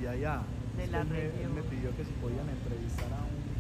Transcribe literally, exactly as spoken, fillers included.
de allá. de Es que la él me, él me región. pidió que si podían entrevistar a un